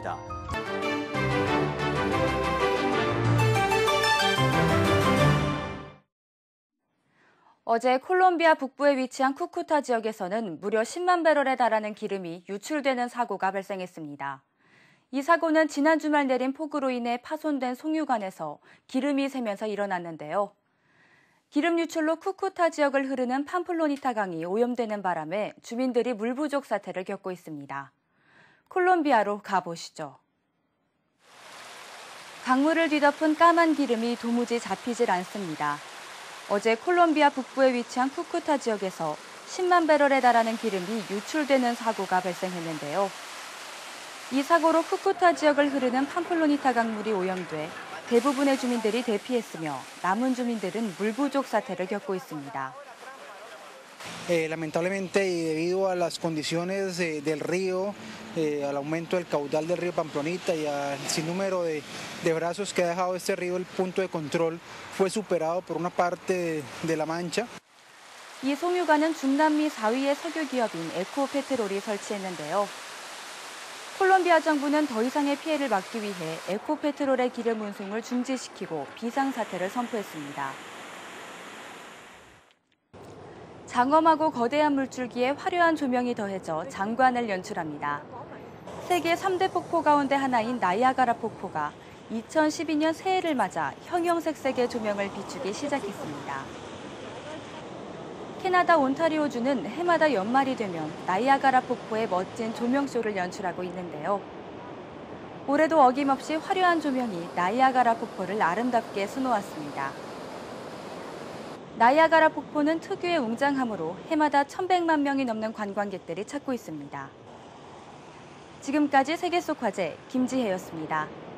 있습니다. 어제 콜롬비아 북부에 위치한 쿠쿠타 지역에서는 무려 10만 배럴에 달하는 기름이 유출되는 사고가 발생했습니다. 이 사고는 지난 주말 내린 폭우로 인해 파손된 송유관에서 기름이 새면서 일어났는데요. 기름 유출로 쿠쿠타 지역을 흐르는 팜플로니타 강이 오염되는 바람에 주민들이 물 부족 사태를 겪고 있습니다. 콜롬비아로 가보시죠. 강물을 뒤덮은 까만 기름이 도무지 잡히질 않습니다. 어제 콜롬비아 북부에 위치한 쿠쿠타 지역에서 10만 배럴에 달하는 기름이 유출되는 사고가 발생했는데요. 이 사고로 쿠쿠타 지역을 흐르는 팜플로니타 강물이 오염돼 대부분의 주민들이 대피했으며 남은 주민들은 물 부족 사태를 겪고 있습니다. Lamentablemente, debido a las condiciones del río, al aumento del caudal del río Pamplonita y al sinnúmero de brazos que ha dejado este río, el punto de control fue superado por una parte de La Mancha. 이 송유관은 중남미 4위의 석유 기업인 에코페트롤이 설치했는데요. 콜롬비아 정부는 더 이상의 피해를 막기 위해 에코페트롤의 기름 운송을 중지시키고 비상사태를 선포했습니다. 장엄하고 거대한 물줄기에 화려한 조명이 더해져 장관을 연출합니다. 세계 3대 폭포 가운데 하나인 나이아가라 폭포가 2012년 새해를 맞아 형형색색의 조명을 비추기 시작했습니다. 캐나다 온타리오주는 해마다 연말이 되면 나이아가라 폭포의 멋진 조명쇼를 연출하고 있는데요. 올해도 어김없이 화려한 조명이 나이아가라 폭포를 아름답게 수놓았습니다. 나이아가라 폭포는 특유의 웅장함으로 해마다 1,100만 명이 넘는 관광객들이 찾고 있습니다. 지금까지 세계 속 화제 김지혜였습니다.